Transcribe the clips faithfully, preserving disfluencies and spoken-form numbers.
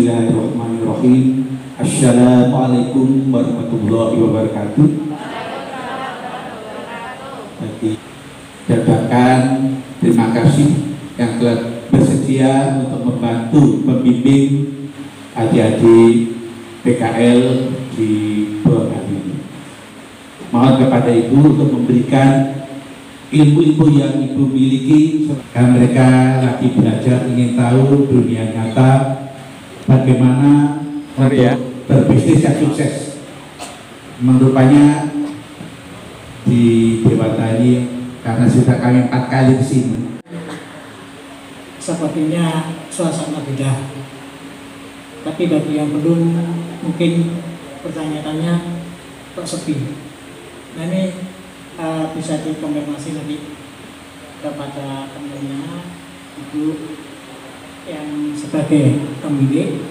Bismillahirrahmanirrahim. Assalamualaikum warahmatullahi wabarakatuh. Bagi jabatan, terima kasih yang telah bersedia untuk membantu membimbing adik-adik P K L di program ini. Mohon kepada Ibu untuk memberikan ilmu-ilmu yang Ibu miliki, karena mereka lagi belajar ingin tahu dunia nyata bagaimana untuk ya. berbisnis yang sukses. Menurutnya di Dewata ini karena sudah kami empat kali ke sini. Sepertinya suasana beda. Tapi bagi yang belum mungkin pertanyaannya kok sepi. Nah ini uh, bisa dikonfirmasi lagi kepada temannya Ibu yang sebagai pemilik.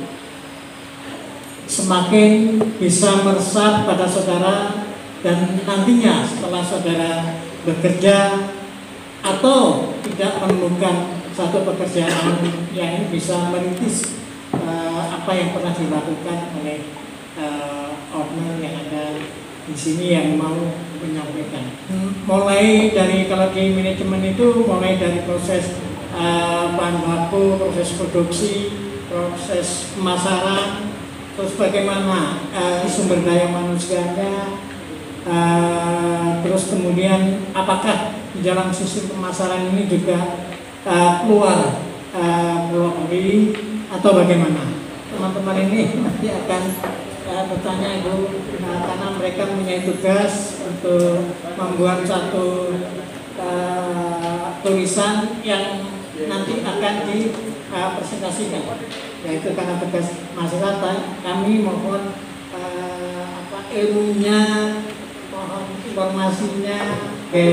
Semakin bisa meresap pada saudara dan nantinya setelah saudara bekerja atau tidak menemukan satu pekerjaan yang bisa merintis uh, apa yang pernah dilakukan oleh uh, owner yang ada di sini yang mau menyampaikan. Hmm. Mulai dari kalau di manajemen itu mulai dari proses uh, bahan baku, proses produksi, proses pemasaran, terus bagaimana uh, sumber daya manusianya, uh, terus kemudian apakah di dalam sistem pemasaran ini juga uh, keluar uh, keluar negeri atau bagaimana? Teman-teman ini nanti akan uh, bertanya Ibu, uh, karena mereka mempunyai tugas untuk membuat satu uh, tulisan yang nanti akan dipresentasikan. Uh, yaitu karena tugas masyarakat, kami mohon uh, apa ilmunya, mohon informasinya ke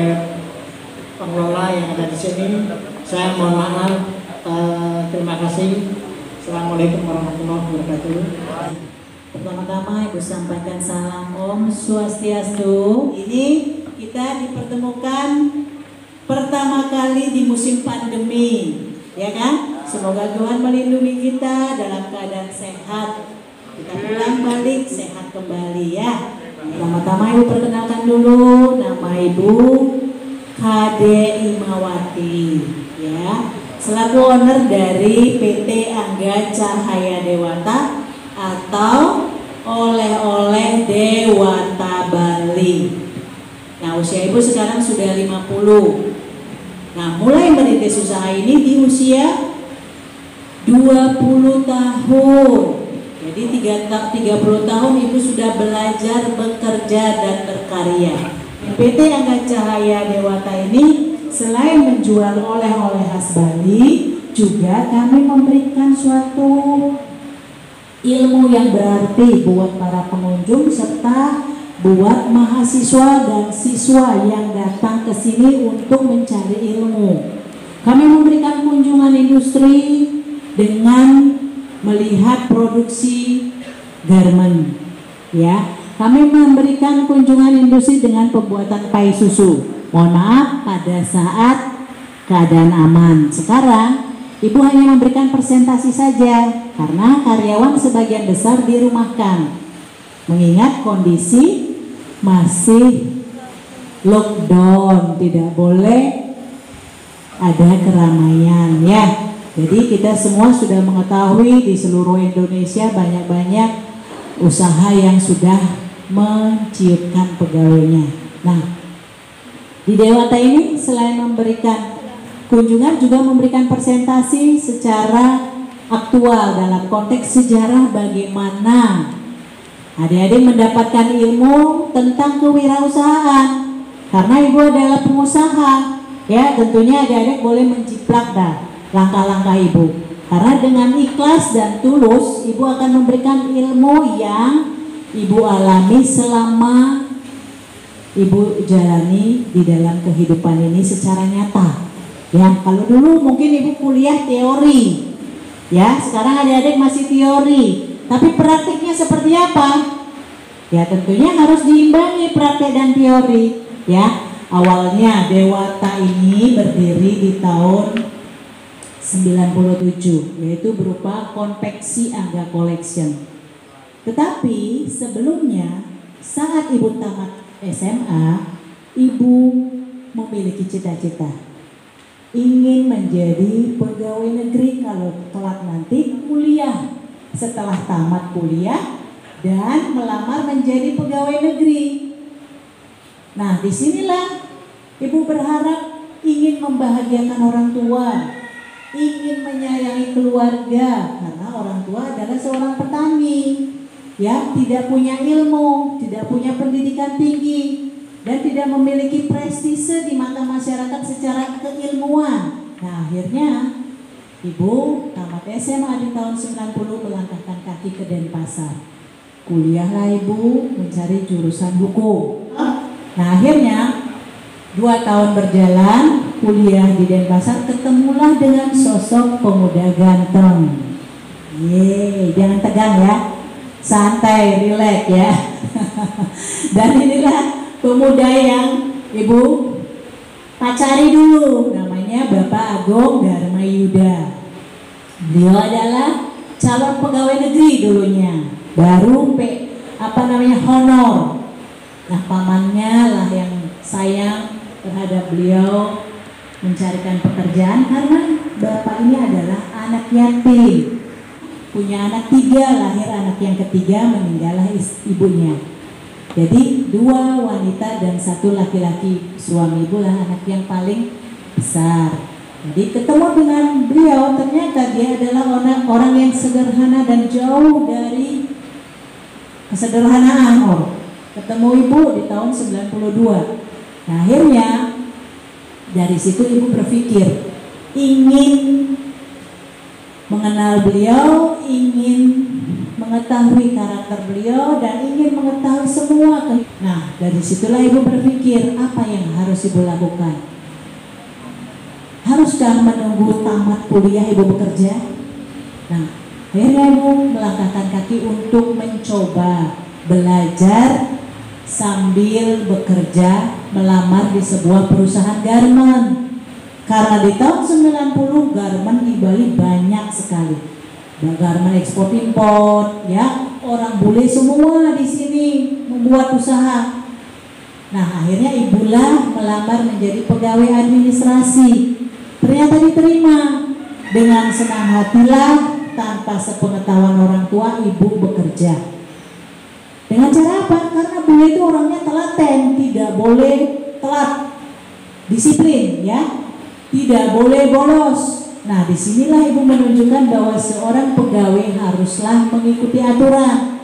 pengelola yang ada di sini. Saya mohon maaf, uh, terima kasih. Assalamualaikum warahmatullahi wabarakatuh. Pertama-tama Ibu sampaikan salam Om Swastiastu. Ini kita dipertemukan pertama kali di musim pandemi, ya kan? Semoga Tuhan melindungi kita dalam keadaan sehat. Kita pulang balik sehat kembali ya. Pertama-tama Ibu perkenalkan dulu, nama Ibu Kade Imawati ya. Selaku owner dari P T Angga Cahaya Dewata atau oleh-oleh Dewata Bali. Nah, usia Ibu sekarang sudah lima puluh. Nah, mulai merintis usaha ini di usia dua puluh tahun. Jadi tiga puluh tahun Ibu sudah belajar, bekerja dan berkarya. P T Angga Cahaya Dewata ini selain menjual oleh-oleh khas Bali, juga kami memberikan suatu ilmu yang berarti buat para pengunjung serta buat mahasiswa dan siswa yang datang ke sini untuk mencari ilmu. Kami memberikan kunjungan industri dengan melihat produksi garment, ya. Kami memberikan kunjungan industri dengan pembuatan pai susu. Mohon maaf, pada saat keadaan aman. Sekarang Ibu hanya memberikan presentasi saja karena karyawan sebagian besar dirumahkan. Mengingat kondisi masih lockdown, tidak boleh ada keramaian, ya. Jadi kita semua sudah mengetahui di seluruh Indonesia banyak-banyak usaha yang sudah menciutkan pegawainya. Nah, di Dewata ini selain memberikan kunjungan juga memberikan presentasi secara aktual dalam konteks sejarah bagaimana adik-adik mendapatkan ilmu tentang kewirausahaan. Karena Ibu adalah pengusaha, ya tentunya adik-adik boleh menciplak dah langkah-langkah Ibu. Karena dengan ikhlas dan tulus Ibu akan memberikan ilmu yang Ibu alami selama Ibu jalani di dalam kehidupan ini secara nyata. Ya, kalau dulu mungkin Ibu kuliah teori, ya sekarang adik-adik masih teori, tapi praktiknya seperti apa? Ya tentunya harus diimbangi praktek dan teori. Ya, awalnya Dewata ini berdiri di tahun sembilan puluh tujuh, yaitu berupa konveksi Angga Collection. Tetapi sebelumnya saat Ibu tamat S M A, Ibu memiliki cita-cita ingin menjadi pegawai negeri kalau kelak nanti kuliah, setelah tamat kuliah dan melamar menjadi pegawai negeri. Nah, disinilah Ibu berharap ingin membahagiakan orang tua, ingin menyayangi keluarga, karena orang tua adalah seorang petani yang tidak punya ilmu, tidak punya pendidikan tinggi, dan tidak memiliki prestise di mata masyarakat secara keilmuan. Nah, akhirnya Ibu tamat S M A di tahun sembilan puluh melangkahkan kaki ke Denpasar. Kuliahlah Ibu mencari jurusan hukum. Nah, akhirnya dua tahun berjalan kuliah di Denpasar, ketemulah dengan sosok pemuda ganteng. Yeay, jangan tegang ya, santai, rileks ya. Dan inilah pemuda yang Ibu pacari dulu, namanya Bapak Agung Dharma Yuda. Beliau adalah calon pegawai negeri dulunya, baru P, apa namanya honor. Nah, pamannya lah yang sayang terhadap beliau, mencarikan pekerjaan karena bapak ini adalah anak yatim, punya anak tiga, lahir anak yang ketiga, meninggallah ibunya. Jadi dua wanita dan satu laki-laki, suami Ibu lah anak yang paling besar. Jadi ketemu dengan beliau, ternyata dia adalah orang, orang yang sederhana dan jauh dari kesederhanaan. Oh, ketemu Ibu di tahun sembilan puluh dua. Nah, akhirnya dari situ Ibu berpikir ingin mengenal beliau, ingin mengetahui karakter beliau, dan ingin mengetahui semua. Nah, dari situlah Ibu berpikir apa yang harus Ibu lakukan. Haruskah menunggu tamat kuliah Ibu bekerja? Nah, akhirnya Ibu melangkahkan kaki untuk mencoba belajar sambil bekerja, melamar di sebuah perusahaan garmen. Karena di tahun sembilan puluh garmen di Bali banyak sekali. Garmen ekspor impor, ya, orang bule semua di sini membuat usaha. Nah, akhirnya Ibulah melamar menjadi pegawai administrasi. Ternyata diterima. Dengan senang hatilah, tanpa sepengetahuan orang tua, Ibu bekerja. Dengan cara apa? Karena beliau itu orangnya telaten, tidak boleh telat, disiplin, ya, tidak boleh bolos. Nah, disinilah Ibu menunjukkan bahwa seorang pegawai haruslah mengikuti aturan,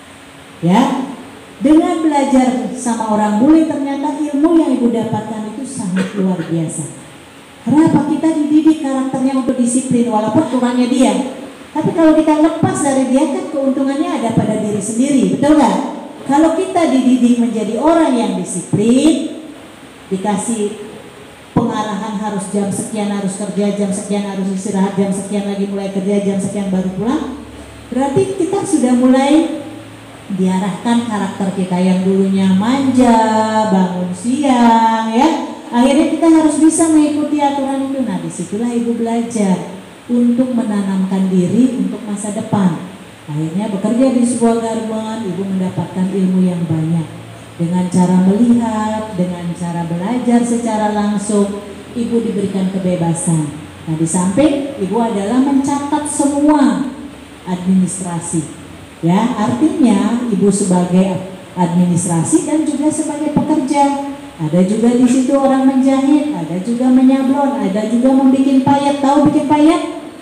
ya. Dengan belajar sama orang bule, ternyata ilmu yang Ibu dapatkan itu sangat luar biasa. Kenapa? Kita dididik karakternya untuk disiplin, walaupun kurangnya dia. Tapi kalau kita lepas dari dia, kan keuntungannya ada pada diri sendiri, betul nggak? Kalau kita dididik menjadi orang yang disiplin, dikasih pengarahan harus jam sekian harus kerja, jam sekian harus istirahat, jam sekian lagi mulai kerja, jam sekian baru pulang, berarti kita sudah mulai diarahkan karakter kita yang dulunya manja, bangun siang, ya. Akhirnya kita harus bisa mengikuti aturan itu. Nah, disitulah Ibu belajar untuk menanamkan diri untuk masa depan. Akhirnya bekerja di sebuah garmen, Ibu mendapatkan ilmu yang banyak. Dengan cara melihat, dengan cara belajar secara langsung, Ibu diberikan kebebasan. Nah, di samping Ibu adalah mencatat semua administrasi. Ya, artinya Ibu sebagai administrasi dan juga sebagai pekerja. Ada juga di situ orang menjahit, ada juga menyablon, ada juga membuat payet. Tahu bikin payet?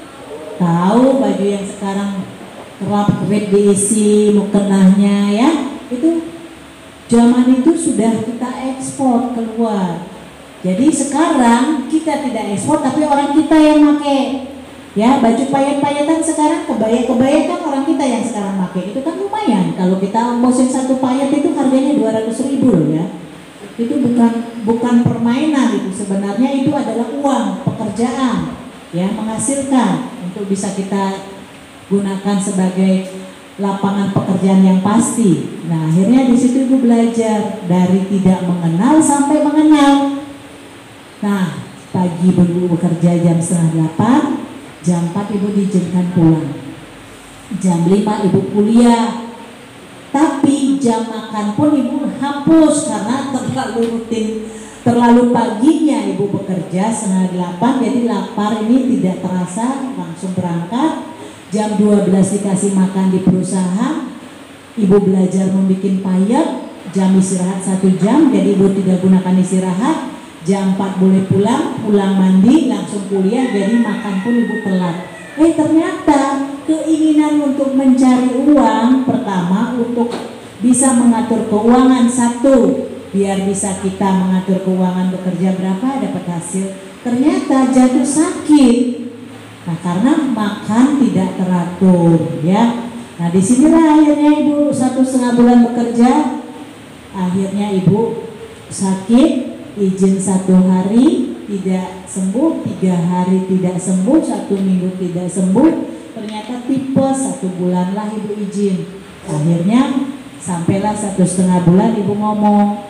Tahu, baju yang sekarang kerap kerap diisi mukenahnya, ya. Itu zaman itu sudah kita ekspor keluar. Jadi sekarang kita tidak ekspor, tapi orang kita yang pakai. Ya, baju payet-payetan sekarang, kebaya-kebaya kan orang kita yang sekarang pakai. Itu kan lumayan. Kalau kita musim satu payet itu harganya dua ratus ribu loh, ya. Itu bukan bukan permainan, itu sebenarnya itu adalah uang pekerjaan, ya, menghasilkan untuk bisa kita gunakan sebagai lapangan pekerjaan yang pasti. Nah, akhirnya di situ Ibu belajar dari tidak mengenal sampai mengenal. Nah, pagi Ibu bekerja jam setengah delapan, Jam empat ibu diizinkan pulang. Jam lima ibu kuliah. Tapi jam makan pun ibu hapus karena terlalu rutin, terlalu paginya ibu bekerja setengah delapan, jadi lapar ini tidak terasa, langsung berangkat. Jam dua belas dikasih makan di perusahaan, ibu belajar membuat payet. Jam istirahat satu jam, jadi ibu tidak gunakan istirahat. Jam empat boleh pulang, pulang mandi, langsung kuliah, jadi makan pun ibu telat. Eh ternyata keinginan untuk mencari uang, pertama untuk bisa mengatur keuangan, satu, biar bisa kita mengatur keuangan, bekerja berapa dapat hasil. Ternyata jatuh sakit, nah karena makan tidak teratur, ya. Nah disinilah akhirnya ibu satu setengah bulan bekerja, akhirnya ibu sakit, izin satu hari tidak sembuh, tiga hari tidak sembuh, satu minggu tidak sembuh, ternyata tipes, satu bulan lah ibu izin. Akhirnya sampailah satu setengah bulan ibu ngomong,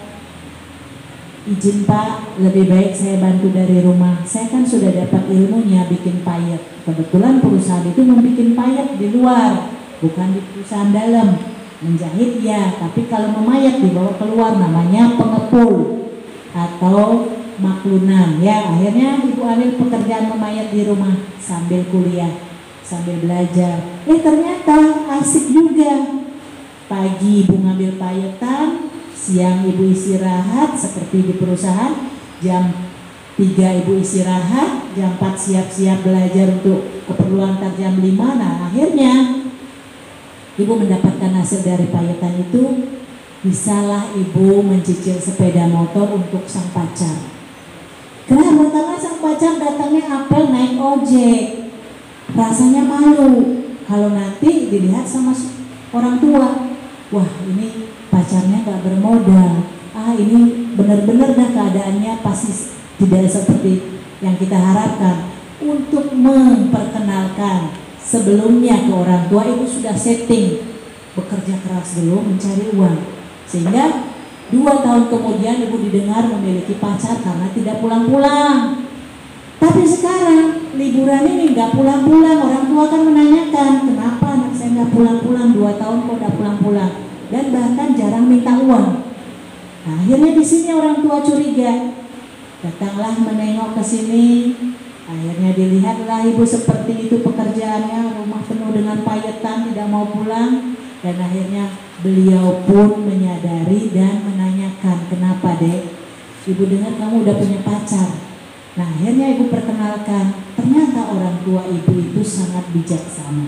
izin Pak, lebih baik saya bantu dari rumah. Saya kan sudah dapat ilmunya bikin payet. Kebetulan perusahaan itu membuat payet di luar, bukan di perusahaan dalam. Menjahit ya, tapi kalau memayat dibawa keluar namanya pengepul atau maklunan. Ya, akhirnya ibu ambil pekerjaan memayat di rumah sambil kuliah, sambil belajar. Eh ternyata asik juga. Pagi ibu ngambil payetan, siang ibu istirahat seperti di perusahaan, jam tiga ibu istirahat, jam empat siap-siap belajar untuk keperluan ntar jam lima. Nah akhirnya ibu mendapatkan hasil dari payetan itu, bisalah ibu mencicil sepeda motor untuk sang pacar. Kenapa? Karena sang pacar datangnya apel naik ojek, rasanya malu kalau nanti dilihat sama orang tua. Wah ini pacarnya gak bermodal, ah ini benar-benar dah keadaannya pasti tidak seperti yang kita harapkan. Untuk memperkenalkan sebelumnya ke orang tua, ibu sudah setting bekerja keras dulu mencari uang, sehingga dua tahun kemudian ibu didengar memiliki pacar karena tidak pulang-pulang. Tapi sekarang liburan ini nggak pulang-pulang, orang tua kan menanyakan kenapa anak saya nggak pulang-pulang, dua tahun kok udah pulang-pulang, dan bahkan jarang minta uang. Nah, akhirnya di sini orang tua curiga, datanglah menengok ke sini. Akhirnya dilihatlah ibu seperti itu pekerjaannya, rumah penuh dengan payetan, tidak mau pulang. Dan akhirnya beliau pun menyadari dan menanyakan, kenapa dek? Ibu dengar kamu udah punya pacar. Nah akhirnya ibu perkenalkan, ternyata orang tua ibu itu sangat bijaksana.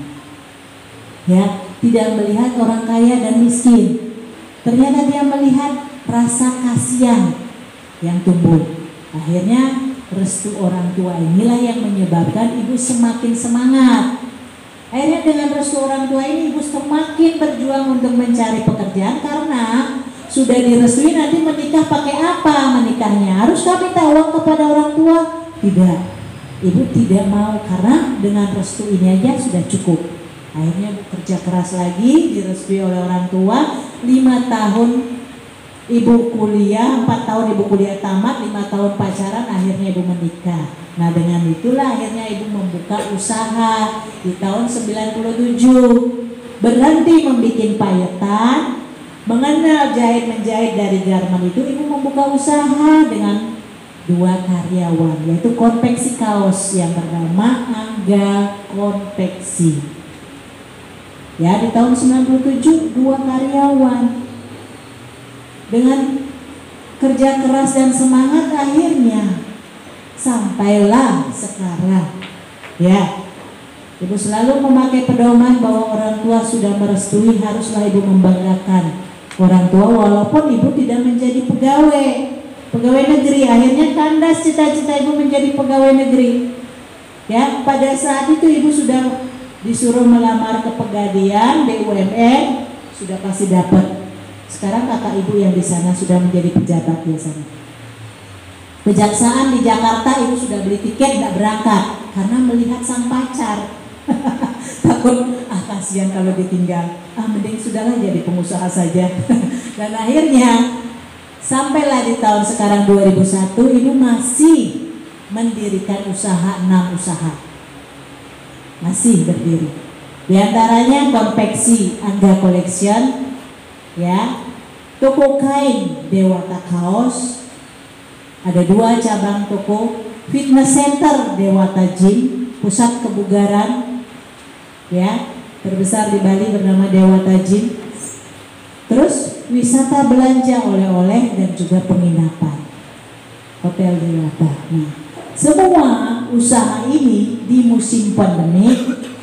Ya, tidak melihat orang kaya dan miskin. Ternyata dia melihat rasa kasihan yang tumbuh. Akhirnya restu orang tua inilah yang menyebabkan ibu semakin semangat. Akhirnya dengan restu orang tua ini ibu semakin berjuang untuk mencari pekerjaan, karena sudah direstui nanti menikah pakai apa menikahnya? Haruskah minta uang kepada orang tua? Tidak. Ibu tidak mau karena dengan restu ini aja sudah cukup. Akhirnya ibu kerja keras lagi, direstui oleh orang tua. lima tahun ibu kuliah, empat tahun ibu kuliah tamat, lima tahun pacaran, akhirnya ibu menikah. Nah dengan itulah akhirnya ibu membuka usaha di tahun sembilan puluh tujuh. Berhenti membuat payetan, mengenal jahit menjahit dari garmen itu, ibu membuka usaha dengan dua karyawan, yaitu konveksi kaos yang bernama Angga Konveksi. Ya, di tahun sembilan puluh tujuh dua karyawan. Dengan kerja keras dan semangat akhirnya sampailah sekarang. Ya, ibu selalu memakai pedoman bahwa orang tua sudah merestui, haruslah ibu membanggakan orang tua walaupun ibu tidak menjadi pegawai pegawai negeri. Akhirnya kandas cita-cita ibu menjadi pegawai negeri. Ya, pada saat itu ibu sudah disuruh melamar ke Pegadian B U M N, sudah pasti dapat. Sekarang kakak ibu yang di sana sudah menjadi pejabat di sana. Kejaksaan di Jakarta ibu sudah beli tiket, tidak berangkat karena melihat sang pacar. Takut, ah kasihan kalau ditinggal, ah mending sudahlah jadi pengusaha saja. Dan akhirnya sampailah di tahun sekarang dua ribu satu ibu masih mendirikan usaha, enam usaha. masih berdiri. Di antaranya konveksi Angga Collection, ya, toko kain Dewata Kaos, ada dua cabang toko, fitness center Dewata Gym, pusat kebugaran, ya, terbesar di Bali bernama Dewata Gym. Terus wisata belanja oleh-oleh dan juga penginapan, Hotel Dewata. Nah, semua usaha ini di musim pandemi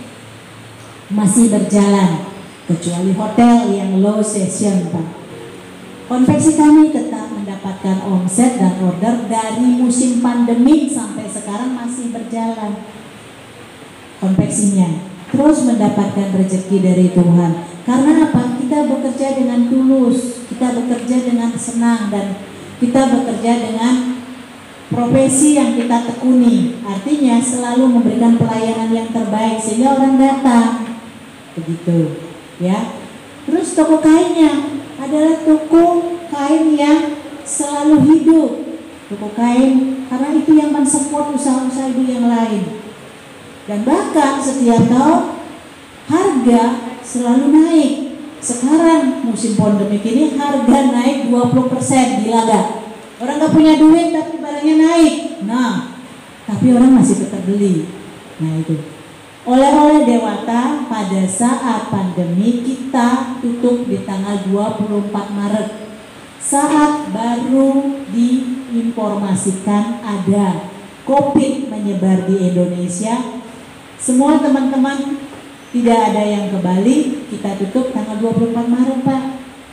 masih berjalan, kecuali hotel yang low season, Pak. Konveksi kami tetap mendapatkan omset dan order dari musim pandemi sampai sekarang masih berjalan konveksinya, terus mendapatkan rezeki dari Tuhan. Karena apa? Kita bekerja dengan tulus, kita bekerja dengan senang, dan kita bekerja dengan profesi yang kita tekuni. Artinya selalu memberikan pelayanan yang terbaik sehingga orang datang, begitu, ya. Terus toko kainnya adalah toko kain yang selalu hidup, toko kain, karena itu yang mensupport usaha-usaha ibu yang lain. Dan bahkan setiap tahun harga selalu naik. Sekarang musim pandemi ini harga naik dua puluh persen, gila gak? Orang gak punya duit tapi barangnya naik. Nah, tapi orang masih tetap beli. Nah itu. Oleh-oleh Dewata pada saat pandemi kita tutup di tanggal dua puluh empat Maret. Saat baru diinformasikan ada COVID menyebar di Indonesia. Semua teman-teman tidak ada yang ke Bali, kita tutup tanggal dua puluh empat Maret, Pak.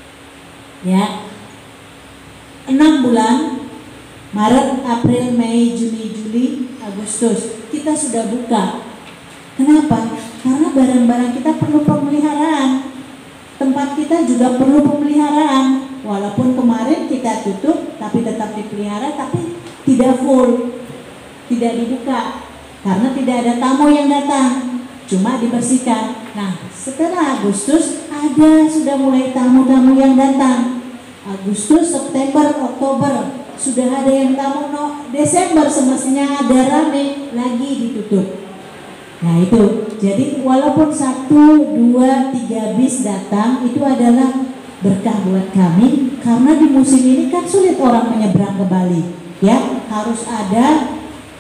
Ya. enam bulan, Maret, April, Mei, Juni, Juli, Agustus, kita sudah buka. Kenapa? Karena barang-barang kita perlu pemeliharaan. Tempat kita juga perlu pemeliharaan. Walaupun kemarin kita tutup, tapi tetap dipelihara, tapi tidak full, tidak dibuka. Karena tidak ada tamu yang datang, cuma dibersihkan. Nah, setelah Agustus ada sudah mulai tamu-tamu yang datang. Agustus, September, Oktober sudah ada yang tamu. No, Desember semestinya ada rame lagi ditutup. Nah itu, jadi walaupun satu, dua, tiga bis datang itu adalah berkah buat kami. Karena di musim ini kan sulit orang menyeberang ke Bali, ya, harus ada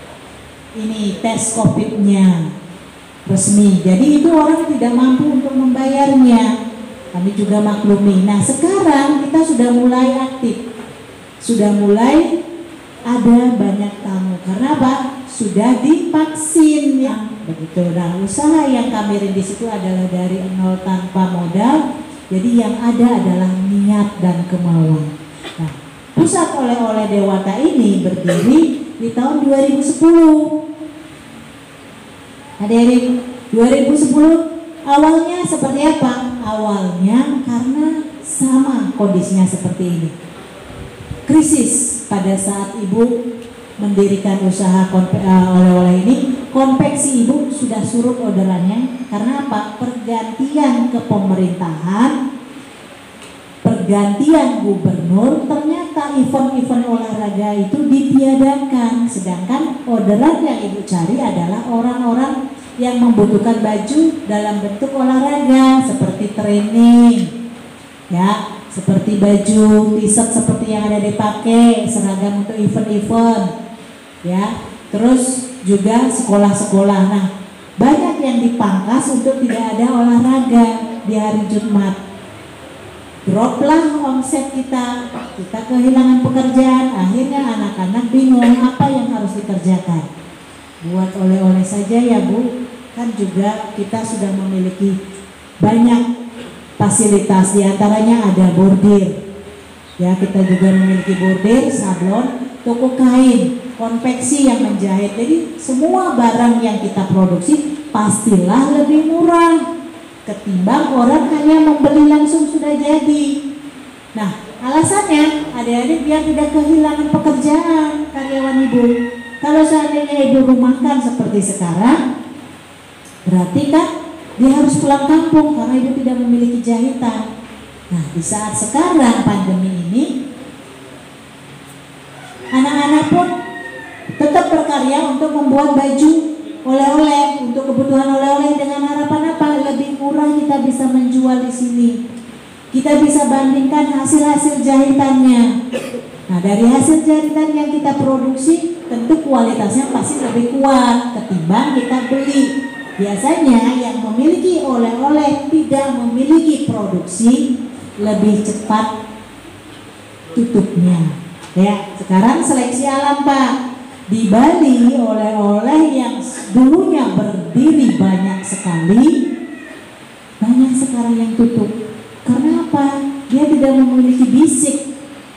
ini tes COVID-nya resmi. Jadi itu orang tidak mampu untuk membayarnya. Kami juga maklumi. Nah sekarang kita sudah mulai aktif, sudah mulai ada banyak tamu. Karena apa? Sudah divaksin, ya. Begitu. Nah usaha yang kami rintis itu adalah dari nol tanpa modal. Jadi yang ada adalah niat dan kemauan. Nah, pusat oleh-oleh Dewata ini berdiri di tahun dua ribu sepuluh. Hadirin, dua ribu sepuluh awalnya seperti apa? Awalnya karena sama kondisinya seperti ini. Krisis pada saat ibu mendirikan usaha oleh-oleh ini, konveksi ibu sudah surut orderannya. Karena apa? Pergantian kepemerintahan, pergantian gubernur, ternyata event-event olahraga itu ditiadakan. Sedangkan orderan yang ibu cari adalah orang-orang yang membutuhkan baju dalam bentuk olahraga seperti training, ya, seperti baju t-shirt seperti yang ada dipakai, seragam untuk event-event, ya. Terus juga sekolah-sekolah. Nah, banyak yang dipangkas untuk tidak ada olahraga di hari Jumat. Droplah omset kita, kita kehilangan pekerjaan. Akhirnya anak-anak bingung apa yang harus dikerjakan. Buat oleh-oleh saja ya Bu, kan juga kita sudah memiliki banyak fasilitas, diantaranya ada bordir, ya, kita juga memiliki bordir, sablon, toko kain, konveksi yang menjahit. Jadi semua barang yang kita produksi pastilah lebih murah ketimbang orang hanya membeli langsung sudah jadi. Nah alasannya adik-adik biar tidak kehilangan pekerjaan karyawan ibu. Kalau seandainya ibu rumahkan seperti sekarang, berarti kan dia harus pulang kampung karena ibu tidak memiliki jahitan. Nah di saat sekarang pandemi ini, anak-anak pun tetap berkarya untuk membuat baju oleh-oleh untuk kebutuhan oleh-oleh dengan harapan apa? Lebih murah kita bisa menjual di sini. Kita bisa bandingkan hasil-hasil jahitannya. Nah, dari hasil jahitan yang kita produksi, tentu kualitasnya pasti lebih kuat ketimbang kita beli. Biasanya yang memiliki oleh-oleh tidak memiliki produksi, lebih cepat tutupnya. Ya, sekarang seleksi alam Pak. Di Bali oleh-oleh yang dulunya berdiri banyak sekali, banyak sekarang yang tutup. Karena apa? Dia tidak memiliki basic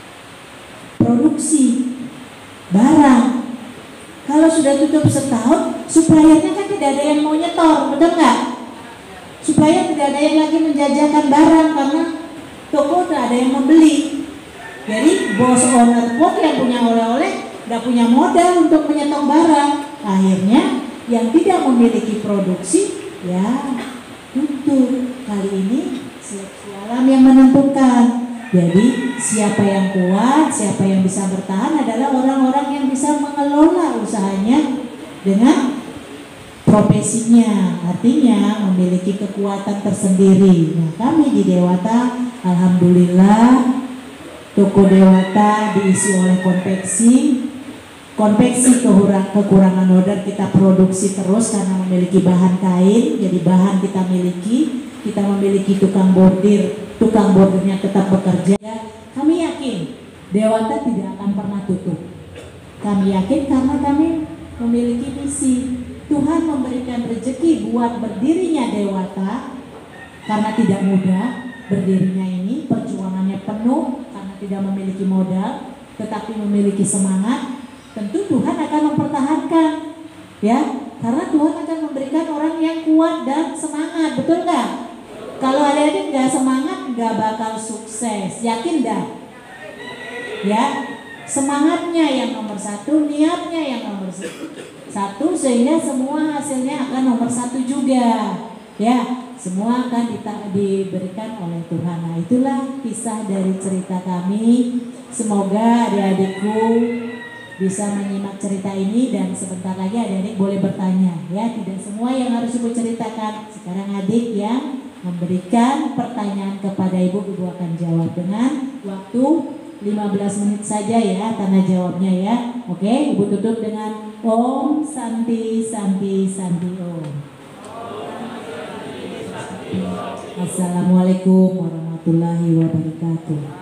produksi barang. Kalau sudah tutup setahun, suppliernya kan tidak ada yang mau nyetor, betul nggak? Supaya tidak ada yang lagi menjajakan barang karena toko tidak ada yang membeli. Jadi bos owner pun yang punya oleh-oleh nggak punya modal untuk menyetok barang. Akhirnya yang tidak memiliki produksi ya tutup. Kali ini seleksi alam yang menentukan. Jadi siapa yang kuat, siapa yang bisa bertahan adalah orang-orang yang bisa mengelola usahanya dengan profesinya, artinya memiliki kekuatan tersendiri. Nah, kami di Dewata, alhamdulillah, toko Dewata diisi oleh konveksi. Konveksi kekurangan, kekurangan order kita produksi terus karena memiliki bahan kain, jadi bahan kita miliki. Kita memiliki tukang bordir, tukang bordirnya tetap bekerja. Kami yakin Dewata tidak akan pernah tutup. Kami yakin karena kami memiliki misi. Tuhan memberikan rezeki buat berdirinya Dewata karena tidak mudah berdirinya ini, perjuangannya penuh karena tidak memiliki modal, tetapi memiliki semangat. Tentu Tuhan akan mempertahankan, ya, karena Tuhan akan memberikan orang yang kuat dan semangat, betul nggak? Kalau adik-adik nggak semangat, nggak bakal sukses, yakin dah? Ya, semangatnya yang nomor satu, niatnya yang nomor satu, sehingga semua hasilnya akan nomor satu juga. Ya, semua akan diberikan oleh Tuhan. Nah, itulah kisah dari cerita kami. Semoga adik-adikku bisa menyimak cerita ini dan sebentar lagi adik-adik boleh bertanya. Ya, tidak semua yang harus ibu ceritakan. Sekarang adik yang memberikan pertanyaan kepada ibu, ibu akan jawab dengan waktu lima belas menit saja ya tanya jawabnya ya. Oke, ibu tutup dengan Om Santi Santi Santi Om. Assalamualaikum warahmatullahi wabarakatuh.